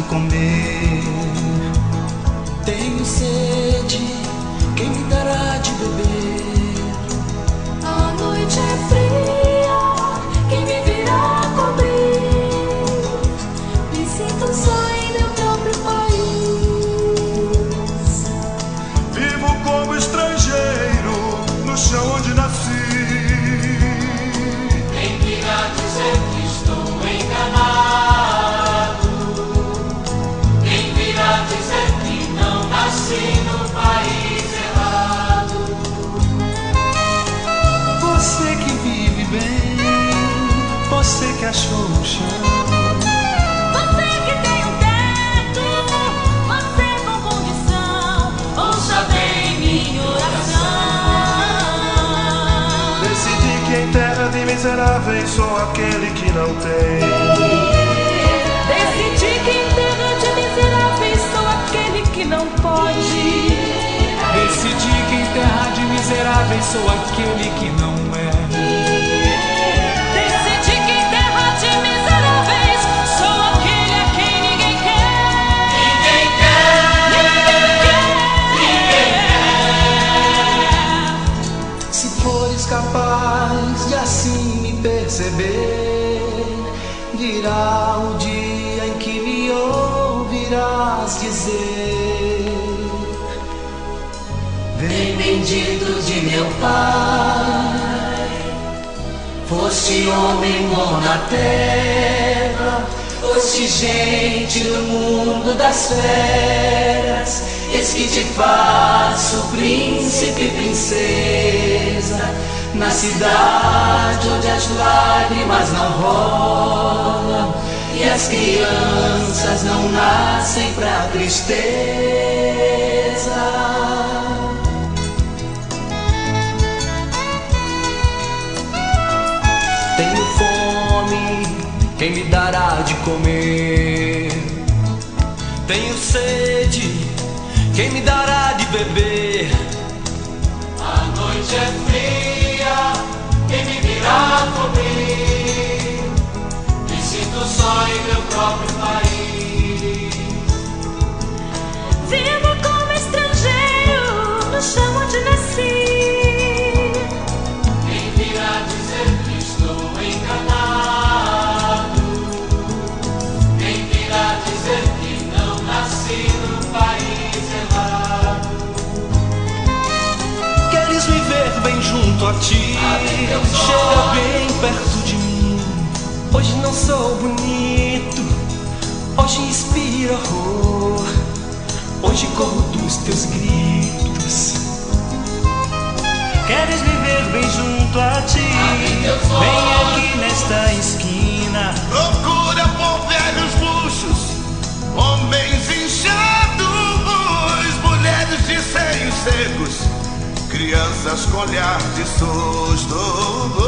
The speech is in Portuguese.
comer. Tenho sede, quem me dará de beber? A noite é fria, quem me virá cobrir? Me sinto só em meu próprio país. Vivo como estrangeiro no chão onde nasci. Quem virá dizer que estou enganado? Quem virá dizer que não nasci no país errado? Você que vive bem, você que achou o chão, Você que tem um teto, você com condição, ouça bem minha oração. Decidi que em terra de miseráveis sou aquele que não tem. Decidi que em terra de miseráveis sou aquele que não pode. decidi que em terra de miseráveis sou aquele que não é. Decidi que em terra de miseráveis sou aquele a quem ninguém quer. Ninguém quer, Ninguém quer. Se fores capaz de assim me perceber, virá o dia em que me ouvirás dizer: vem bendito de meu Pai, foste homem bom na terra, foste gente do mundo das feras. Eis que te faço príncipe e princesa, na cidade onde as lágrimas não rolam e as crianças não nascem pra tristeza. Tenho fome, quem me dará de comer? Tenho sede, quem me dará de beber? a noite é fria, quem me virá cobrir? Me sinto só em meu próprio país. Vivo como estrangeiro no chão onde nasci. Quem virá dizer que estou enganado? Quem virá dizer que não nasci no país errado? Queres me ver bem junto a ti? Chega bem perto de mim. Hoje não sou bonito, hoje inspiro horror, hoje corro dos teus gritos. Queres me ver bem junto a ti? Vem aqui nesta esquina. Procura por velhos buchos, homens inchados, mulheres de seios secos, crianças com olhar de susto.